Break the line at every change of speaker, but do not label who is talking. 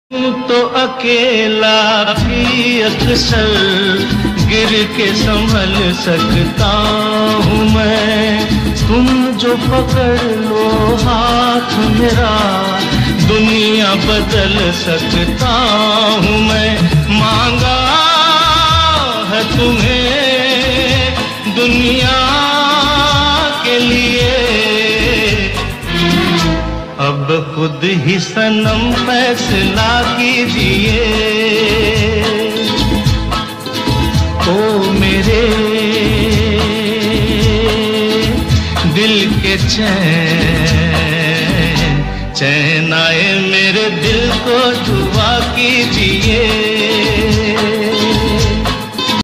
तो अकेला भी अक्सर गिर के संभल सकता हूँ मैं। तुम जो पकड़ लो हाथ मेरा, दुनिया बदल सकता हूँ मैं। मांगा है तुम्हें दुनिया के लिए, अब खुद ही सनम फैसला कीजिए। ओ मेरे दिल के चैन, चैन आए मेरे दिल को दुआ कीजिए।